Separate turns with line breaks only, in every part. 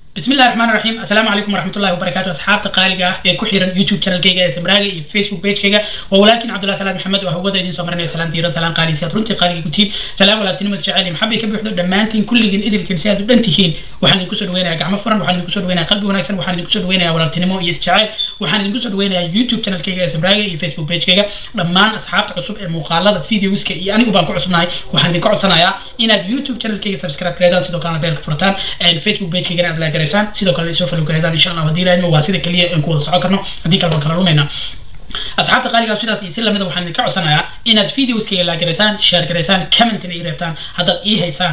بسم الله الرحمن الرحيم. السلام عليكم ورحمة الله وبركاته. أصحاب تقاليقة كحيرا يوتيوب channel كيجا سمراجي فيسبوك بيج كيجا ولكن عبد الله سلام محمد وهو ذي سمرنا سلام تيران سلام قالي سياترونتي قالي كتير سلام ولا تنمو تشعلي محبي كبي حضور دمانتين كل جن إذا الكنسيات بنتهين وحن نكسر وينا جمع فرن وحن نكسر وينا قلب ونكسر وحن نكسر وينا ولا تنمو يستشعل وحن نكسر وينا يوتيوب channel كيجا سمراجي فيسبوك بيج كيجا لما أصحاب عصب مقالة فيديوز كي يعني وبانكو عصبناي وحن نكو عصنايا إن اليوتيوب channel كيجا سبسكرايب كريدان سيدو كان بيرك فرتان الفيسبوك بيج كيجا أدلا جريسان سيدو كان سوف نقولها إن شاء الله ودي لأنه واسيد كلية نقول صعقنا هذيك البكرة رومينا أصحاب تقاليد وسيدة يصير لمدة وحنا كعصنا إن الفيديوز كي لا جريسان شير جريسان كمنت نيرتان هذا إيه هيسان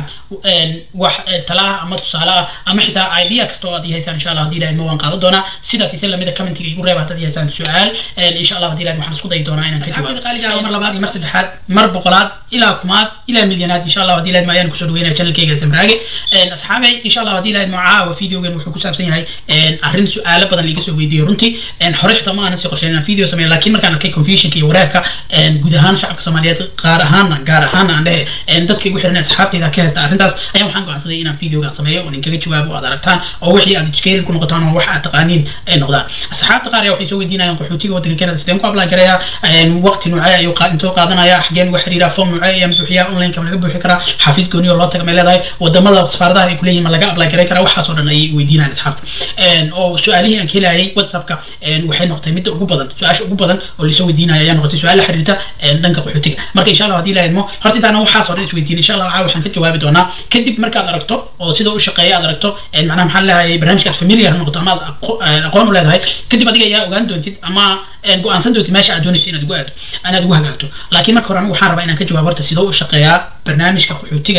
تلا أما تصالة أما حتى أيديا كستو دي هيسان إن شاء الله دي لأنه وانقاض دونا سيدة يصير لمدة كمنت كي يقول ربع دي هيسان سؤال إن شاء الله دي لأنه وحنا سقطي دونا إن كتير تقاليد عمر الله بعد مرسد حد مر بقولات إلى كمات إلى مليونات إن شاء الله ودي لأنه ما ينكسر وين channel كي جالس مراجع أصحابي إن شاء الله ودي لأنه معاه وفيديو جن وحكوا سابسين هاي أرين سؤال بدن اللي كسر فيديو رنتي حريت ما أنا سيقرشنا فيديو سمي لكن مركان الكي confusion كي وراك جودهان شعب الصوماليات قارهان عنده dadka ugu xirnaa asxaabtayda ka haysta arintaas ayaan waxaan go'aansaday inaan video-ga sameeyo oo ninkaga jawaabo aad aragtaan oo wixii aad jikeerin ku noqotaan oo wax aad taqaaniin ay noqdaan asxaabta qaar waxay soo weydiinayaan qaxootiga waddanka Canada sideen ku apply gareeyaa waqti nuucay ayuu intoo qaadanaya xageen wax xiriira form nuucay ayaan buuxiyaa online ka laga buuxi karaa xafiis gooni oo loo tago meel leedahay wadamada safaaradaha ay ku leeyihiin ma laga apply gareey karaa waxaas oo dhan ay weydiinayaan asxaabta oo su'aalihi aan keenayay WhatsApp-ka waxay noqotay mid ugu badan su'aasha ugu badan oo la soo weydiinaya ayaan noqotay su'aal la xiriirta dhanka qaxootiga marka insha Allah hadii la idmo horta intaan waxaas oo dhan isweydiin insha Allah waxaan ka jawaabi doonaa kadib markaad aragto oo sida uu shaqeeyo aad aragto macnaha maxaa leeyahay barnaamijka familiar noqoto ama aqoon u leedahay kadib adiga ayaa ogaan doontid ama go'aansan doontid meesha aad doonaysid inaad ugu hagaagto laakiin marka hore waxaan rabaa inaan ka jawaabo horta sida uu shaqeeyaa barnaamijka qaxootiga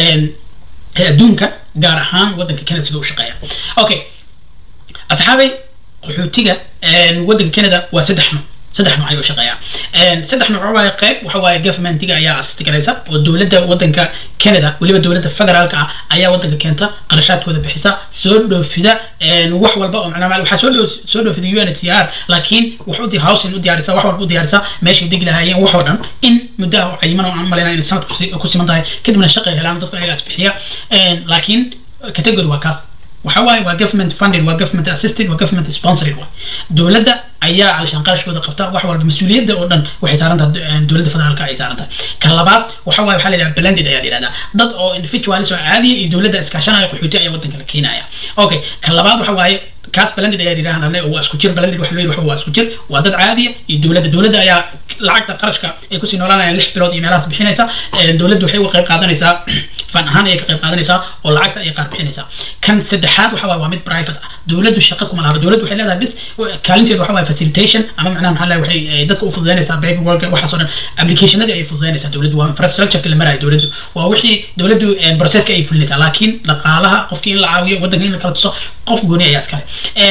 adduunka gaar ahaan waddanka Canada sida uu shaqeeyaa okay asxaabay qaxootiga waddanka Canada waa saddex nooc ayuu shaqeeyaa saddex nooc waa qayb waxa waaye government-iga ayaa aasasti garaysa oo dawladda waddanka Canada waliba dawladda federaalka ah ayaa waddanka keenta qarashaadkooda bixisa soo dhoofida wax walba oo macnaha waxa soo dhoofida UNHCR laakiin wuxuu housing u diyaarisa wax walba u diyaarisa meesha deg lahaayeen wax oo dhan in muddo cayiman oo aan maleynaa in sanad ku siman tahay kadibna shaqo helaan dadku ayaga bixiya laakiin category waa kaas waxa waaye waa government funded waa government assisted waa government sponsored waa dawladda ayaa علشان qarashkooda qabta wax walba mas'uuliyadda oo dhan waxay saaran tahay dawladda federaalka ay saaran tahay kan labaad waxa waaye waxa la yiraahdaa blended ayaa yiraahdaa dad oo individuals oo caadi iyo dawladda iskaashanaya qaxooti ayaa waddanka la keenaya okay kan labaad waxa waaye kaas blended ayaa yiraahdaa oo isku jir blended wax leeyahay waa isku jir waa dad caadi iyo dawladda ayaa lacagta qarashka ay ku sii noolaanayaan 6 bilood iyo meelahaas bixinaysa dawladdu waxay uga qayb qaadanaysaa fan ahaan ay ka qayb qaadanaysaa oo lacagta ay qaar bixinaysaa kan saddexaad waxa waaye waa mid private ah dawladdu shaqo kuma laha dawladdu waxay leedahay bis kaalinteedu waxa waaye facilitation ama macnaha maxaa la waxay dadka u fududeynaysaa paperwork waxa soo dhan applicationada ay fududeynaysaa dawladdu waa infrastructure la marayo dawladdu waa wixii dawladdu processka ay fulinaysaa laakiin dhaqaalaha qofkii in la caawiyo waddanka in la kala tuso qof gooni ayaa iskale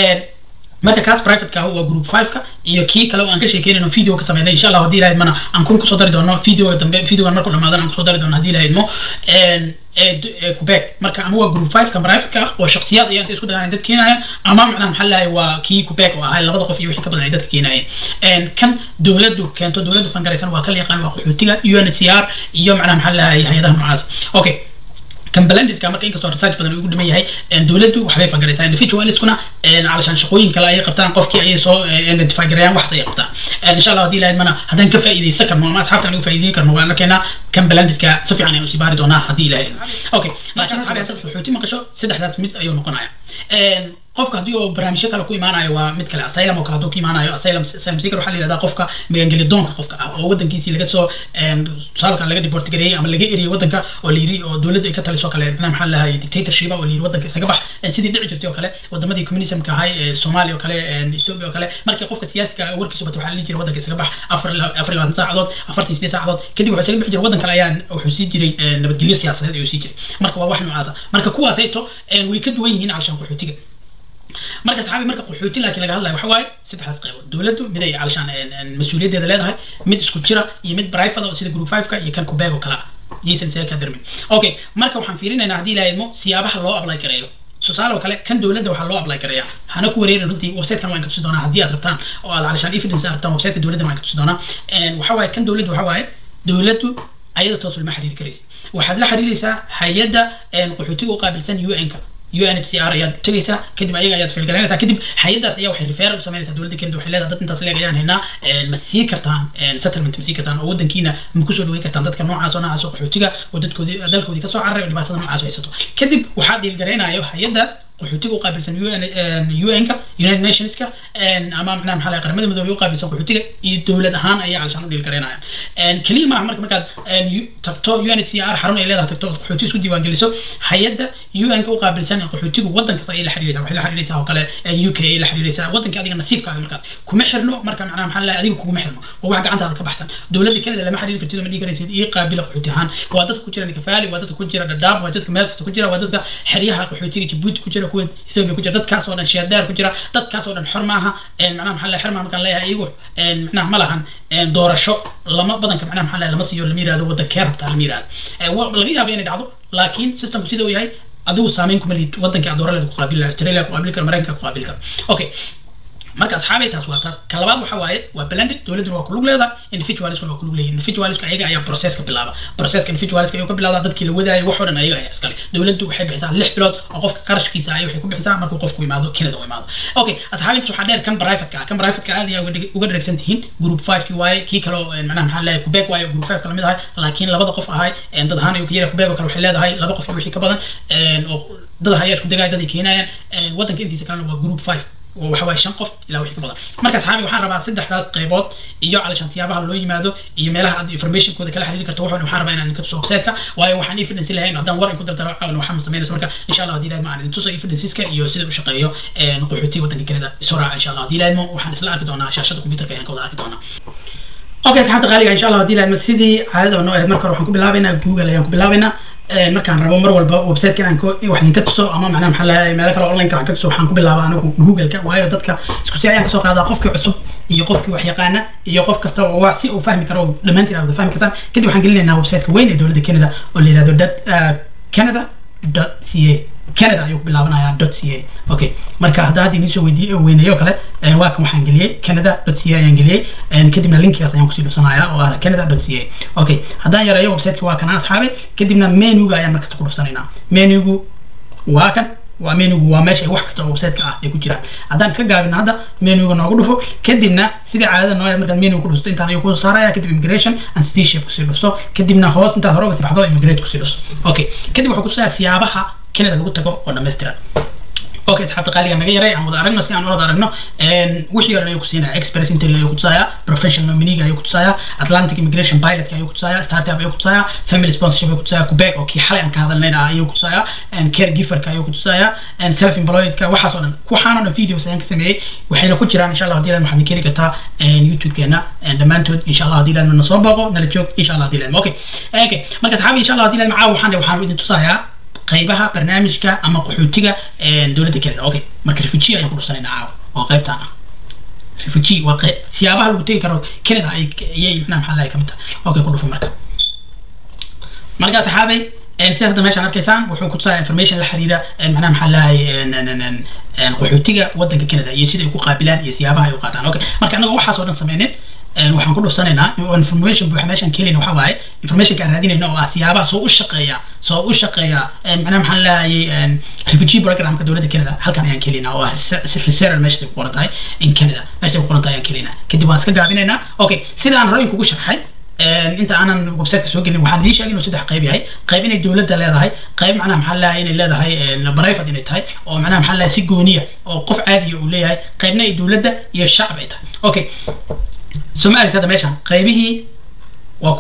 marka kaas private ka waa group 5 ka iyo kii kale oo aan ka sheekeynayno video ka sameeyay insha Allah hadii ilaahay mana aan ku soo dari doono video dambe video markuu dhamaadana aan ku soo dari doono hadii ilaahay mo Quebec marka ama waa group 5 ka private ka oo shakhsiyaad ay isku dagaanay dad keenayaan ama macnaha maxaa lahayd waa kii Quebec oo ahay labada qof iyo wixii ka badan ay dadka keenayeen kan dawladdu keento dawladdu fangaraysan waa kala yaqaan waa qaxootiga UNHCR iyo macnaha maxaa lahayd hay'adaha noocaas okay كان blended كان مركين كسر research بدنا يقول دمية هاي دولته وحبي فقريتها individuals كنا علشان شقوين كلا أي قبطان قفكي أي صو identify جريان واحد أي قبطان إن شاء الله دي لين منا هذا كفى إذا سكر ما حتى أنا كفى إذا كرنوا أنا كنا كان blended كصفي عني وسيباري دونا هدي لين أوكي لكن حبي أسد حوتي ما كشوا سد أحداث مد أيون قناعة qofka hadii oo barnaamijyo kale ku imaanayo waa mid kale asylum oo kala ku imaanayo asylum seeker waxa la yiraahdaa qofka magangeli doonka qofka ah oo waddankiisa laga soo saalka laga deport gareeyay ama laga eriyay waddanka oo la yiri oo dawladda ay ka taliso kale maxaa la yahay dictatorship oo la yiri waddanka isaga bax sidii dhici jirtay oo kale waddamadii communism ka ahay Soomaaliya oo kale Ethiopia oo kale markii qofka siyaasiga warkiisa waxa la yiri waddanka isaga bax 4 saacadood 48 saacadood kadib waxa isaga bixi jiray waddan kale ayaan wuxuu sii jiray nabadgelyo siyaasadeed ayuu sii jiray marka waa wax noocaas marka kuwaas ayto way ka duwan yihiin علشان qaxootiga marka saxaabi marka qaxooti laakiin laga hadlayo waxa waaye saddexdaas qaybood dawladdu mid ay علشان mas'uuliyaddeeda leedahay mid isku jira iyo mid private oo sida group 5 ka iyo kan Quebec oo kala yeesan ka darmin okay marka waxaan fiirinaynaa hadii la idmo siyaabaha loo apply gareeyo su'aalo kale kan dawladda waxa loo apply gareeyaa hana ku wareerin runtii website-kan waan ka tusi doonaa hadii aad rabtaan oo aad علشان evidence rabtaan website-ka dawladda waan ka tusi doonaa waxa waaye kan dawladdu waxa waaye dawladdu ayada toosul ma xiriir karaysid waxaad la xiriiraysaa hay'adda qaxootiga u qaabilsan UN-ka UNHCR ayaad tagaysaa kadib ayaga ayaad fail garaynaysaa kadib hay'adaas ayaa waxay referral u sameynaysaa dowladda Kenya waxay leedahay dad intaas leeg ayaan haynaa ma sii kartaan settlement ma sii kartaan oo wadankiina ma ku soo dhaweyn kartaan dadka noocaas oo qaxootiga oo dalkoodii ka soo carray oo dhibaatada noocaas haysato kadib waxaa dhiil garaynayo hay'adaas qaxootiga u qaabilsan UN-ka United Nations-ka ama macnaha maxaa la qaramada midoobay u qaabilsan qaxootiga iyo dowlad ahaan ayaa calshan u dhiil garaynayaan kaliya ma markaad tagto UNHCR xarun ay leedahay tagto qaxooti isku diiwaan geliso hay'adda UN-ka u qaabilsan qaxootigu wadan kasta ay la xiriiraysaa waxay la xiriiraysaa oo kale UK ay la xiriiraysaa wadanka adiga nasiibkaaga markaas kuma xirno marka macnaha maxaa la adiga kuma xirno oo wax gacantaada ka baxsan dowladda Canada lama xiriir kartid ma dhigi karaysid iyo qaabila qaxooti ahaan waa dadka ku jira Nikafaali waa dadka ku jira Dadaab waa dadka meel kasta ku jira waa dadka xiriyaha qaxootiga Djibouti ku jira kuwa Ethiopia ku jira dadkaas oo dhan sheedaar ku jira dadkaas oo dhan xor maaha macnaha maxaa la xirmaa markaan leeyahay iyagu macnaha ma lahan doorasho lama badanka macnaha maxaa lama siiyo lama yiraahdo wada keer rabtaa lama yiraahdo laga yaabo inay dhacdo laakiin systemku sida uu yahay adigu saameyn kuma lihid wadanka aad dooraleed ku qaabil Australia ku qaabil kar Mareykanka ku qaabil kar okay marka asxaabay taas waa taas kalabaad waxa waaye waa blended dowladdu waa ku lug leedahay individualism waa ku lug leeyahay individualism ayaga ayaa processka bilaaba processka individualism ayuu ka bilaabaa dadkii la wadaayo wax oo dhan ayaga ayaa iskale dowladdu waxay bixisaa 6 bilood oo qofka qarashkiisa ay waxay ku bixisaa markuu qofku yimaado Canada uu yimaado okay asxaabay waxa dheer kan private ka aad ayaa uga dhagsan tihiin group 5 kii waaye kii kale macnaha maxaa la Quebec waaye group 5 kala mid ah laakiin labada qof ahay dad ahaan ayuu ka yahay Quebec kale waxay leedahay laba qof wixii ka badan oo dad hay'ad isku dagay dad keenayaan wadanka intiisa kalena waa group 5 وحوالي شن قف إلى وحي كبلا مركز حامي وحنا ربع سد حداث قيبات إياه علشان سيابها اللي يمادو يميلها عند information كذا كلا حريري كرتوه وحنا ربعنا إن كتسوق سيدك وحنا يفرد نسيلها هنا قدام ورق كنت ترى وحنا سمينا سمرك إن شاء الله دي لازم معنا نتوصل يفرد نسيسك يوسيد وشقيه نقحتي وتني كندا بسرعة إن شاء الله دي لازم وحنا سلا أكدونا شاشة الكمبيوتر كيان كودا أكدونا اوكي صحات غاليه ان شاء الله دي لازم سيدي عاده انه marka waxaan ku bilaabaynaa Google ayaan ku bilaabaynaa markaan rabo mar walba website-kan aan wax ka tuso ama macnaha maxaa la meel kale online ka aan ka tuso waxaan ku bilaabaa anigu Google-ka waayo dadka isku si ayaan ka soo qaadaa qofkii cusub iyo qofkii wax yaqaana iyo qof kasta oo wax si uu fahmi karo dhamaantiin aad fahmi kartaan kadib waxaan gelinaynaa website-ka weyn ee dowladda Canada oo la yiraahdo canada.ca Canada ayuu bilaabanayaa .ca okay marka hadda idin soo weydiiyo kale waa kan waxaan geliyay canada.ca ayaan geliyay kadibna linkigaas ayaan ku sii dhufsanayaa oo ah canada.ca okay haddaan yareeyo website-ka waa kan asxaabe kadibna menu-ga ayaan markaa ku dhufsanaynaa menu-gu waa kan waa menu-gu waa meesha wax kasta oo website-ka ah ay ku jiraan haddaan iska gaabino hadda menu-ga noogu dhufo kadibna sida caadada noo yahay markaan menu-ga ku dhufto intaan ayuu ku saaraya kadib immigration and citizenship ku sii dhufso kadibna hoos intaad hore uga sii baxdo immigrate ku sii dhufso okay kadib wuxuu ku saar siyaabaha Canada lagu tago oo dhameystiran okay asxaabta qaaliga naga yaray aan wada aragno si aan wada aragno wixii hore ayuu ku siinaa express entry ayuu ku tusayaa professional nominee ayuu ku tusayaa Atlantic immigration pilot ayuu ku tusayaa startup ayuu ku tusayaa family sponsorship ayuu ku tusayaa Quebec oo kii xalay aan ka hadalnayna ayuu ku tusayaa caregiver ayuu ku tusayaa self employed ka waxaas oo dhan waxaan oo videos ayaan ka sameeyay waxayna ku jiraan insha Allah hadii la maxad keli kartaa YouTube-keena dhamaantood insha Allah hadii la na soo baqo nala joog insha Allah hadii la okay marka asxaabi insha Allah hadii la macaa waxaan idin tusayaa qaybaha barnaamijka ama qaxootiga dowladda Canada okay marka refugee ayaan ku dhufsanaynaa caaw oo qaybtaan ah refugee waa siyaabaha lagu tagi karo Canada ayay maxaa la kamid tahay okay ku dhufo marka saxaabay sida hadda meeshaan arkaysaan wuxuu ku tusayaa information la xiriira macnaha maxaa la qaxootiga wadanka Canada iyo sida ay ku qaabilaan iyo siyaabaha ay u qaataan okay marka anaga waxaas oo dhan sameeyeen waxaan ku dhufsanaynaa information buuxa meeshaan keenayna waxa waaye information ka raadinayna oo ah siyaabaha soo u shaqeeya macnaha maxaa la refugee program-ka dowladda Canada halkan ayaan keenaynaa oo ah research meesha ku qoran tahay in Canada meesha ku qoran tahay ayaan keenaynaa kadib waan iska gaabinaynaa okay sida aan hore kugu sharxay inta aanan website-ka soo gelin waxaan idin sheegay inuu saddex qayb yahay qayb inay dowladda leedahay qayb macnaha maxaa la inay leedahay private inay tahay oo macnaha maxaa la si gooniya oo qof caadi ah uu leeyahay qaybna ay dowladda iyo shacab ay tahay okay Soomaaliya tada meeshan qaybihii waa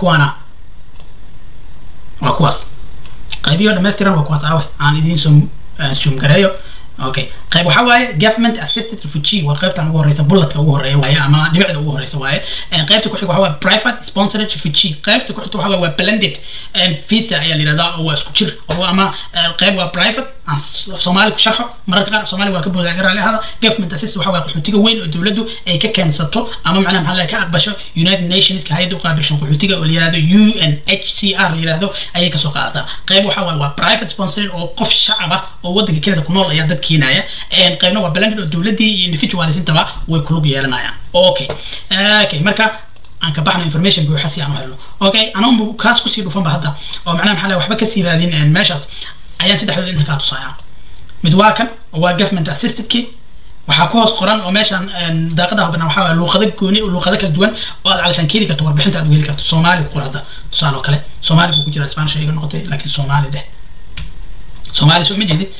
kuwaas qaybiyo dhameystiran waa kuwaas aan idin soo gareeyo okay qayb waxa waaye government assisted refugee waa qaybtan ugu horeysa bulletka ugu horeeya waaye ama dhibicda ugu horeysa waaye qaybta ku xigta waxa waaye private sponsored refugee qaybta ku xigta waxa waaye blended visa ayaa la yiraahdaa oo isku jir oo ama qayb waa private Soomaali ku sharxo mararka qaar Soomaali waa ka boodaa gaar ah government assisted waxa waaye qaxootiga weyn oo dowladdu ay ka keensato ama macnaha maxaa la ka aqbasho United Nations ka hay'adda u qaabilsan qaxootiga oo la yiraahdo UNHCR la yiraahdo ayay ka soo qaadataa qayb waxa waaye waa private sponsored oo qof shacab ah oo wadanka Canada ku nool ayaa dad keenaya qaybna waa blended oo dowladii iyo individuals intaba way ku lug yeelanayaan okay marka aan ka baxno information buuxa si aan u helno okay anoo kaas ku sii dhufan ba hadda oo macnaha maxaa la waxba ka sii raadin meeshaas ayaan saddexdood inta ka tusayaa mid waa kan waa government assisted kii waxaa ku hoos qoran oo meeshan daaqadaha banaan waxaa luuqado gooni luuqado kala duwan oo aad calashaan keeni karto warbixinta aad u heli karto Soomaali ku qorada tusaale oo kale Soomaali ku jira Spanish ay noqotay laakiin Soomaali dheh Soomaali soo ma jeedid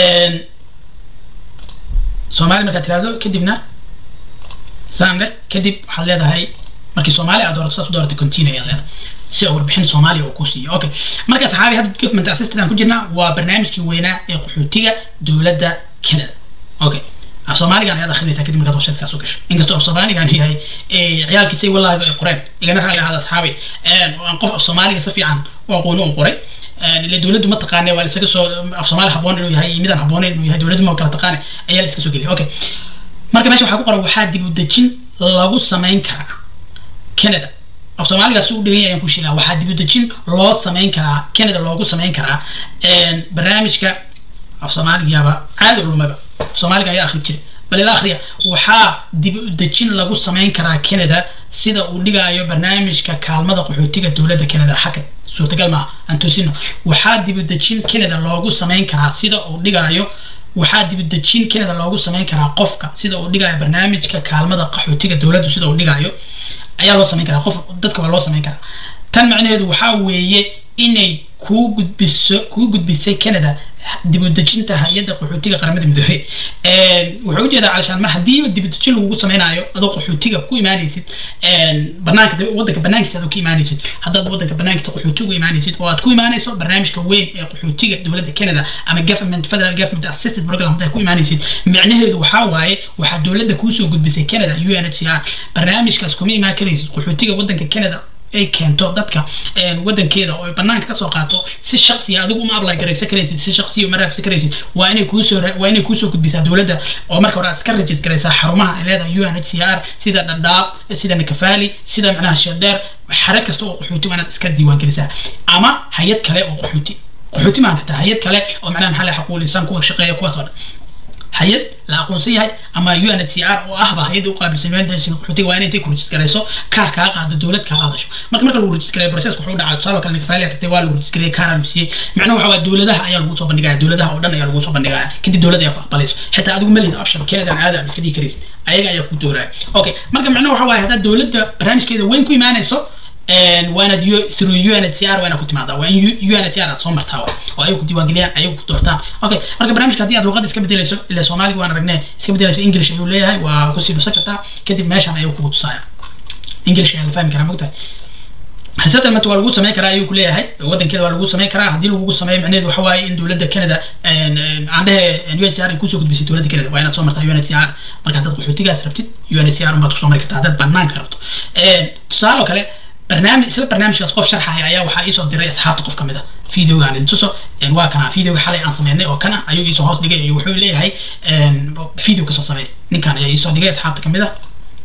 Soomaali marka tiraado kadibna saande kadib waxaad leedahay markii Soomaali aad doorato continue aad leedahay si warbixin Soomaali oo ku siiyo okay marka saxaabi hadda government assistant aan ku jirnaa waa barnaamijkii weynaa ee qaxootiga dawladda Canada okay Soomaaliga aad akhrinaysaa kadib markaad washad saas u gasho inkastoo Soomaaliga aan yahay ciyaalkiisay wallahi ay qoreen igana raali hada saxaabi aan qof Soomaaliga si fiican oo aqoon u qoray اللي دولته ما تقاني ولا سكسو أفصال حبون إنه هي ميدان حبون إنه هي دولته ما كلا تقاني أيه اللي سكسو قلي أوكي مركب ماشي وحقوق قرا واحد دي بدتشين لاغو سمين كرا كندا أفصال سوق دقيقة يعني كل شيء واحد دي بدتشين لا سمين كرا كندا لاغو سمين كرا برنامج كا أفصال يابا عاد ولا ما بقى أفصال يا أخي كذي بل الآخرية وحا دي بدتشين لاغو سمين كرا كندا سيدا وديجا أيو برنامج كا كالمة قحوتيجا دولة كندا حكى suurtagal ma aan toosino waxaa dib u dejin Canada loogu sameyn karaa sida uu dhigayo waxaa dib u dejin Canada loogu sameyn karaa qofka sida uu dhigayo barnaamijka kaalmada qaxootiga dawladdu sida uu dhigayo ayaa loo sameyn karaa qof dadka waa loo sameyn karaa tan macnaheedu waxaa weeye inay ku gudbisay Canada dib u dejinta hay'adda qaxootiga qaramada midoobay wuxuu jeedaa calashaan mar hadii dib u dejin lagu sameynayo adoo qaxootiga ku imaanaysid barnaamijka wadanka barnaamijka aad ku imaanaysid haddaad wadanka barnaamijka qaxootiga ku imaanaysid oo aad ku imaanayso barnaamijka weyn ee qaxootiga dawladda Canada ama government federal government assisted program aad ku imaanaysid macnaheedu waxaa waaye waxa dawladda ku soo gudbisay Canada UNHCR barnaamijkaas kuma imaan karaysid qaxootiga wadanka Canada ay keento dadka wadankeeda oo banaanka ka soo qaato si shakhsi ah adigu ma apply garaysa karaysid si shakhsi ah ma raabsa karaysid waa inay ku soo gudbisaa dawladda oo marka hore iska register garaysa xarumaha ay leedahay UNHCR sida Dadaab sida Nakafali sida macnaha Sheldar xarag kasta oo qaxooti wanaad iska diiwaan gelisaa ama hay'ad kale oo qaxooti ma xataa hay'ad kale oo macnaha maxaa la xaquuq insan ku shaqeeya kuwaas oo hay'ad la aqoonsan yahay ama UNHCR oo ahba hay'ad u qaabilsan meeshan qaxootiga waa inay ku register garayso kaar ka qaado dawlad ka qaadasho marka lagu register gareeyo process wuxuu dhacaa tusaale kale Nakafali tagtay waa lagu register gareeyo kaar alusiyay macnaheedu waxa waa dawladaha ayaa lagu soo bandhigaya dawladaha oo dhan ayaa lagu soo bandhigaya kadib dawladda ayaa ku aqbalayso xitaa adigu ma leeyahay option Canada aad iska dhigi karaysid ayaga ayaa ku dooraya okay marka macnaheedu waxa waa hadaa dawladda barnaamijkeeda weyn ku imaanayso وانا through UNHCR وانا كنت معدا وان UNHCR soo martaa oo ay ku diiwaan galiyaan ay ku doortaan okay marka barnaamijka hadii aad luqad iska bedelayso ila Soomaaliga waan aragnay iska bedelayso English ayuu leeyahay waa ku sii dhusakata kadib meeshan ayuu ku tusaya English ayaa la fahmi karaa mogtahay حسيت لما تقول جوز سماك رأيه كلها هاي ودن كده ولا جوز سماك رأي هدي له جوز سماك معناه وحواي إن دولة كندا عندها UNHCR يكوسو قد بيسي دولة كندا وأنا تصور مرتها UNHCR مركز هذا قحوتي جالس ربطت UNHCR ما تصور مركز هذا بنان كربته تصالو كله برنامج سلا برنامج قف شرحه أياه وحقيسه الدراسة أصحاب تقف كم ده فيديو يعني انتوسو إن واقعنا فيديو حالي أنصمينه وكنا أيوه يسوع هاس دقيقة يوحول ليه هاي فيديو قصة سماء نكان يسوع دقيقة أصحاب كم ده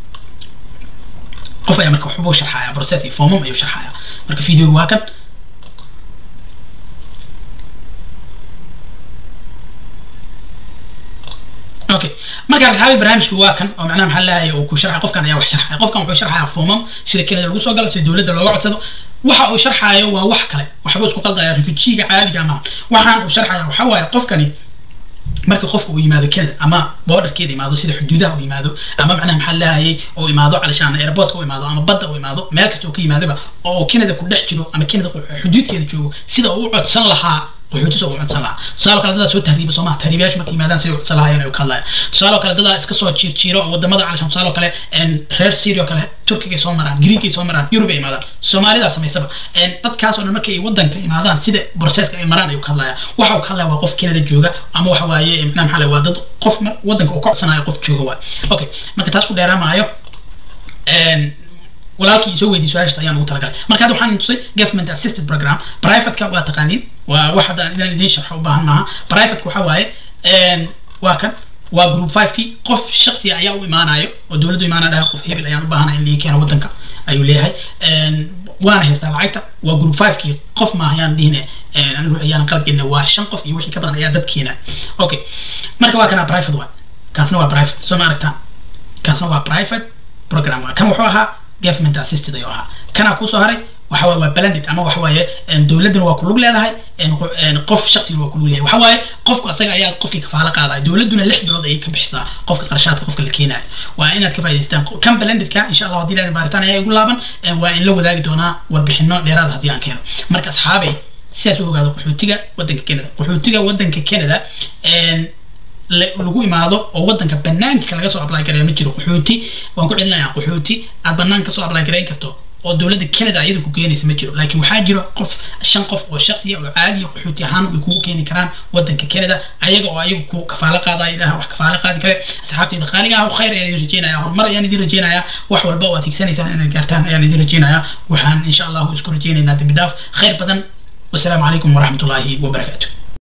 قف أيام مركب حبوا شرحه بروسيس يفهمهم أيوه شرحه مركب فيديو واقع اوكي marka waxa barnaamijku waa kan oo macnaha maxallaha oo ku sharxay qofkan ayaa wax sharxay qofkan wuxuu sharxay foomam sida kale lagu soo galo si dawladda looga codsado waxa uu sharxayo waa wax kale waxa uu isku qaldaya refugee caadiga ma waxaan uu sharxayo waxa waaye qofkani marka qofku uu yimaado Canada ama borderkeeda yimaado sida xuduudaha uu yimaado ama macnaha maxallaha oo yimaado calashaan airport uu yimaado ama badda uu yimaado meel kasta uu ka yimaadaba oo Canada ku dhex jiro ama Canada xuduudkeeda joogo sida uu codsan lahaa قحوتي سو عدسلا سؤال كلا دادا سو تهريب سو ما تهريبياش markii maadaan soo codsalahayeen oo kala su'aalo kala dada iska soo jiiro wadamada calashan su'aalo kale reer Syria kale Turkiga soo maraan Greek soo maraan Europe ay maadaan Soomaalida sameysaba dadkaas oo markay wadanka imaadaan sida processka ay maraan ay ka hadlayaan waxa uu ka hadlaa waa qof Canada jooga ama waxa waaye maxaa maxaa waa dad qof wadanka uu ka codsanayo qof jooga waa okay marka taas ku dheeraamayo ولكن يسوي دي سؤال تيان وترجع مركز وحنا نتصي government assisted program private كا واتقانين وواحد إذا ندي شرح وباهن معها private كحواي واكن وجروب 5 كي قف شخصي أيوة إيمان أيوة والدولة إيمان ده قف هبل أيام باهن اللي كانوا ودنك أيوة ليه هاي وانا هستعمل عيتا وجروب 5 كي قف ما هيان دينا أنا نروح أيام قلب جنة واشن قف يوحي كبرنا يادب كينا أوكي مركز واكن private واحد كاسنوا private سو ما ركتان كاسنوا private program كم وحوها government assisted أيوها كنا كوسو هري waxa waa blended ama waxa waaye dawladuna waa ku lug leedahay qof shakhsiga waa ku lug leeyahay waxa waaye qofku asaga ayaa qofkii kafaalo qaaday dawladuna 6 bilood ayay ka bixisaa qofka qarashaadka qofka la keenayo waa inaad ka faa'iideystaan kan blended ka insha Allah hadii la baaritaan ayaa ugu laaban waa in la wadaagi doonaa warbixino dheeraad hadii aan keeno marka asxaabay sidaas u ogaado qaxootiga wadanka Canada lagu imaado oo wadanka banaanka laga soo apply gareeyo ma jiro qaxooti waan ku celinayaa qaxooti aad banaanka soo apply gareyn karto oo dawladda Canada iyadu ku keenaysa ma jiro laakiin waxaa jiro qof 5 qof oo shakhsi ah oo caadi ah qaxooti ahaan ay ku keeni karaan wadanka Canada ayaga oo ayagu ku kafaalo qaaday ilaaha wax kafaalo qaadi kare asxaabtayda qaaliga ah oo khayr ayaan rajeenayaa horumar ayaan idin rajeenayaa wax walba oo aad higsanaysan inaad gaartaan ayaan idin rajeenayaa waxaan insha Allah isku rajeenaynaa dambi dhaaf khayr badan والسلام عليكم ورحمة الله وبركاته.